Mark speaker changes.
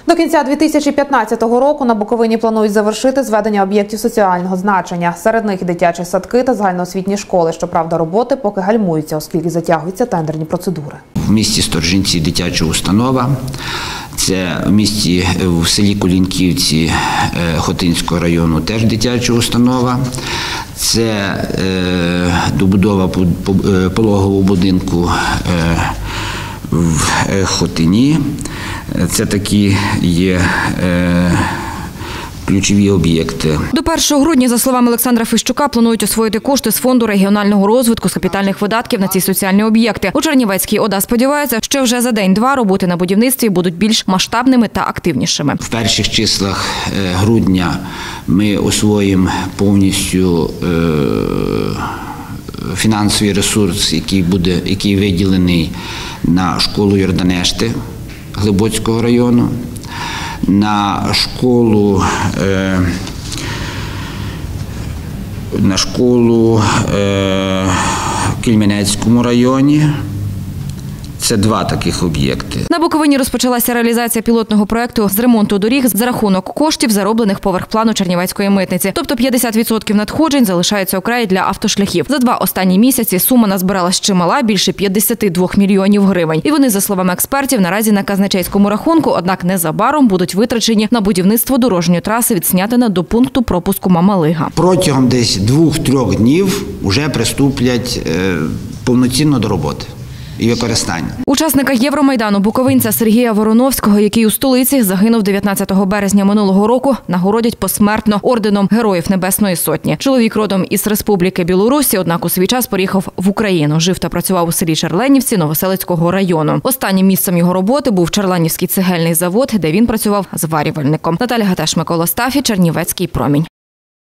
Speaker 1: До кінця 2015 року на Буковині планують завершити зведення об'єктів соціального значення. Серед них і дитячі садки та загальноосвітні школи. Щоправда, роботи поки гальмуються, оскільки затягуються тендерні процедури.
Speaker 2: В місті Сторжинці дитяча установа. Це в селі Кулінківці Хотинського району теж дитяча установа. Це добудова пологового будинку в Хотині. Це такі є ключові об'єкти.
Speaker 3: До 1 грудня, за словами Олександра Фищука, планують освоїти кошти з фонду регіонального розвитку з капітальних видатків на ці соціальні об'єкти. У Чернівецькій ОДА сподіваються, що вже за день-два роботи на будівництві будуть більш масштабними та активнішими.
Speaker 2: В перших числах грудня ми освоїмо повністю фінансовий ресурс, який виділений на школу Йорданешти Глибоцького району, на школу в Кельменецькому районі. Це два таких об'єкти.
Speaker 3: На Буковині розпочалася реалізація пілотного проєкту з ремонту доріг за рахунок коштів, зароблених поверх плану Чернівецької митниці. Тобто 50% надходжень залишаються окрей для автошляхів. За 2 останні місяці сума назбиралась чимала – більше 52 мільйонів гривень. І вони, за словами експертів, наразі на казначейському рахунку, однак незабаром будуть витрачені на будівництво дорожньої траси від Снятина до пункту пропуску Мамалига.
Speaker 2: Протягом десь 2-3 днів вже приступлять повноцінно до роботи і використання.
Speaker 3: Учасника Євромайдану буковинця Сергія Вороновського, який у столиці загинув 19 березня минулого року, нагородять посмертно орденом Героїв Небесної Сотні. Чоловік родом із Республіки Білорусі, однак у свій час переїхав в Україну. Жив та працював у селі Черленівці Новоселицького району. Останнім місцем його роботи був Черленівський цегельний завод, де він працював зварювальником. Наталя Гатеш, Микола Стафі, Чернівецький промінь.